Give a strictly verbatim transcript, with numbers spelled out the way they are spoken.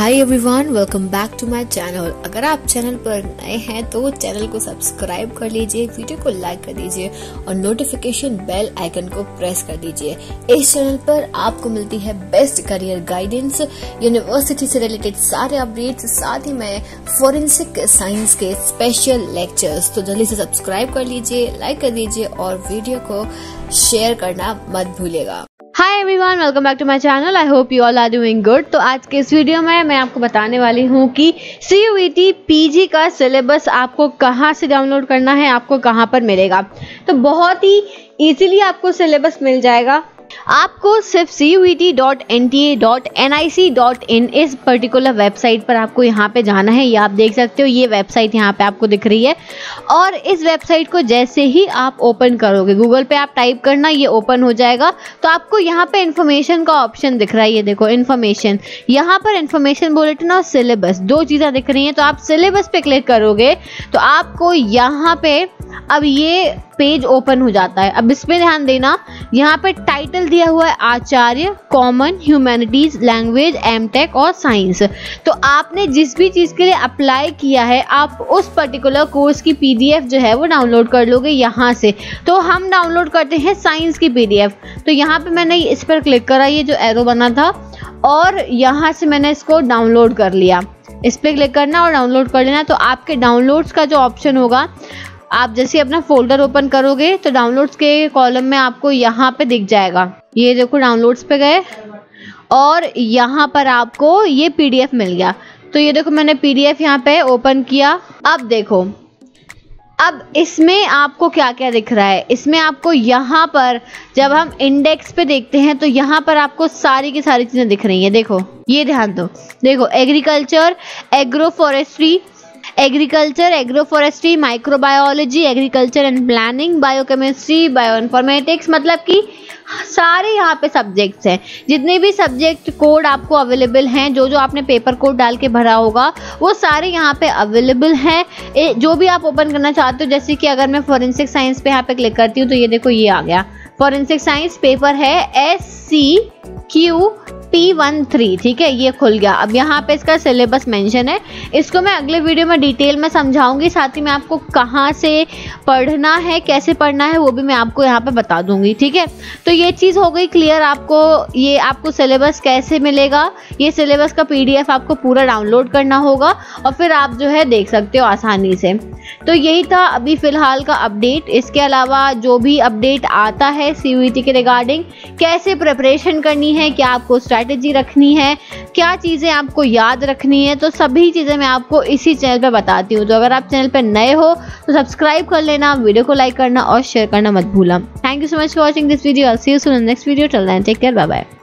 Hi everyone, welcome back to my channel. अगर आप channel पर नए हैं तो चैनल को सब्सक्राइब कर लीजिए, वीडियो को लाइक कर दीजिए और नोटिफिकेशन बेल आइकन को प्रेस कर दीजिए। इस चैनल पर आपको मिलती है बेस्ट करियर गाइडेंस, यूनिवर्सिटी से रिलेटेड सारे अपडेट्स, साथ ही में फोरेंसिक साइंस के स्पेशल लेक्चर्स। तो जल्दी से सब्सक्राइब कर लीजिए, लाइक कर दीजिए और वीडियो को शेयर करना मत भूलिएगा। Hi everyone, welcome back to my channel. I hope you all are doing good. तो आज के इस वीडियो में मैं आपको बताने वाली हूँ कि C U E T P G का सिलेबस आपको कहाँ से डाउनलोड करना है, आपको कहाँ पर मिलेगा। तो बहुत ही इजीली आपको सिलेबस मिल जाएगा। आपको सिर्फ C U E T dot N T A dot N I C dot in इस पर्टिकुलर वेबसाइट पर आपको यहाँ पे जाना है। ये आप देख सकते हो, ये वेबसाइट यहाँ पे आपको दिख रही है। और इस वेबसाइट को जैसे ही आप ओपन करोगे, गूगल पे आप टाइप करना, ये ओपन हो जाएगा। तो आपको यहाँ पे इन्फॉर्मेशन का ऑप्शन दिख रहा है, ये देखो इन्फॉर्मेशन। यहाँ पर इन्फॉर्मेशन बुलेटिन और सिलेबस दो चीज़ें दिख रही हैं। तो आप सिलेबस पे क्लिक करोगे तो आपको यहाँ पे अब ये पेज ओपन हो जाता है। अब इसमें ध्यान देना, यहाँ पे टाइटल दिया हुआ है Acharya, common, humanities, language, M tech और साइंस। तो आपने जिस भी चीज़ के लिए अप्लाई किया है, आप उस पर्टिकुलर कोर्स की पी डी एफ जो है वो डाउनलोड कर लोगे यहाँ से। तो हम डाउनलोड करते हैं साइंस की पी डी एफ। तो यहाँ पे मैंने इस पर क्लिक करा, ये जो एरो बना था, और यहाँ से मैंने इसको डाउनलोड कर लिया। इस पर क्लिक करना और डाउनलोड कर लेना। तो आपके डाउनलोड्स का जो ऑप्शन होगा, आप जैसे अपना फोल्डर ओपन करोगे तो डाउनलोड्स के कॉलम में आपको यहाँ पे दिख जाएगा। ये देखो, डाउनलोड्स पे गए और यहाँ पर आपको ये पी डी एफ मिल गया। तो ये देखो, मैंने पी डी एफ यहाँ पे ओपन किया। अब देखो, अब इसमें आपको क्या क्या दिख रहा है। इसमें आपको यहाँ पर जब हम इंडेक्स पे देखते हैं तो यहाँ पर आपको सारी की सारी चीज़ें दिख रही हैं। देखो, ये ध्यान दो, देखो agriculture, agro forestry, agriculture, agro forestry, microbiology, agriculture and planning, biochemistry, bioinformatics, मतलब कि सारे यहाँ पे सब्जेक्ट्स हैं। जितने भी सब्जेक्ट कोड आपको अवेलेबल हैं, जो जो आपने पेपर कोड डाल के भरा होगा, वो सारे यहाँ पे अवेलेबल हैं। जो भी आप ओपन करना चाहते हो, जैसे कि अगर मैं फोरेंसिक साइंस पे यहाँ पे क्लिक करती हूँ तो ये देखो, ये आ गया। फोरेंसिक साइंस पेपर है S C Q P one three, ठीक है, ये खुल गया। अब यहाँ पे इसका सिलेबस मेंशन है। इसको मैं अगले वीडियो में डिटेल में समझाऊंगी, साथ ही मैं आपको कहाँ से पढ़ना है, कैसे पढ़ना है, वो भी मैं आपको यहाँ पे बता दूंगी, ठीक है। तो ये चीज़ हो गई क्लियर। आपको ये आपको सिलेबस कैसे मिलेगा, ये सिलेबस का पी डी एफ आपको पूरा डाउनलोड करना होगा और फिर आप जो है देख सकते हो आसानी से। तो यही था अभी फ़िलहाल का अपडेट। इसके अलावा जो भी अपडेट आता है सी यू ई टी के रिगार्डिंग, कैसे प्रिपरेशन करनी है, क्या आपको स्ट्रैटेजी रखनी है, क्या चीज़ें आपको याद रखनी है, तो सभी चीज़ें मैं आपको इसी चैनल पे बताती हूँ। तो अगर आप चैनल पे नए हो तो सब्सक्राइब कर लेना, वीडियो को लाइक करना और शेयर करना मत भूलना। Thank you so much for watching this video. I will see you soon in next video. Till then take care, bye bye.